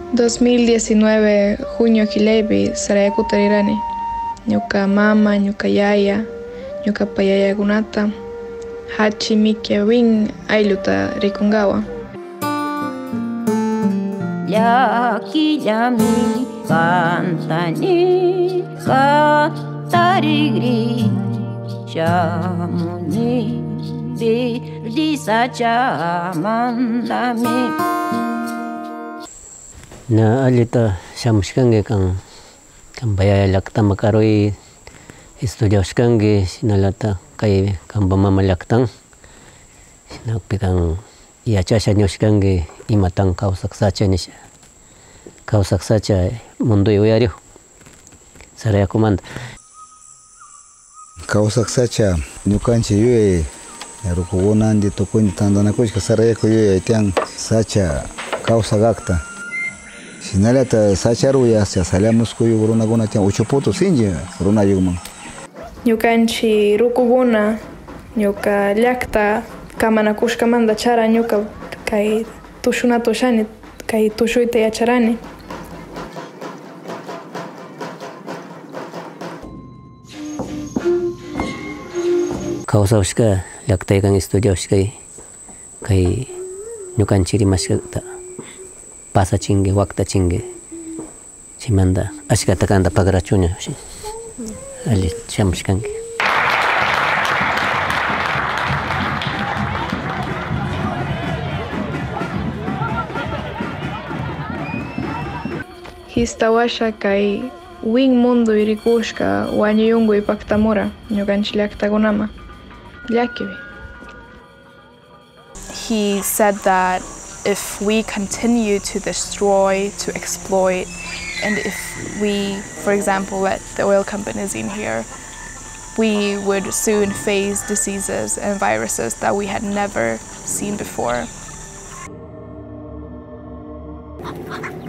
2019 junio Hilebi Sarayaku tarirani. Ñuka mama, ñuka yaya, ñuka payaya gunata, hachi mikia win aylluta rikungawa. Yaki yami kantani katarigri chamuni berdisa chamandami. Na alita shamushkange kan bayaya lakta makaroi estudiashkange sinalata kay kan mama laktang sinapikan yachasha nyoshkange imatan Kawsak Sacha nisha. Kawsak Sacha mundo uyariu Sarayaku Manta. Kawsak Sacha ñukanchik yuyay rukukunandi tukuyta tandanakushka Sarayaku yuyay tiyan Sacha kawsakakta. Sinalata Sacharuya saliamuskuyu runakuna tiyan uchuputu sinchi runayukman. Ñukanchik rukukuna ñuka llakta kamanakushkamanta chara ñuka kay tushuna tushani kay tushuyta yacharani. Kawsawshka llaktaykan estudiawshkay kay ñukanchik rimashkata pasachingue waktachingue chimanda ashkata kanta pagrachuña ali shamushkangue. Histawasha kay win mundo irikushka wañuyungu ipaktamura ñukanchik llaktakunama llakibi. He said that if we continue to destroy, to exploit, and if we, for example, let the oil companies in here, we would soon face diseases and viruses that we had never seen before.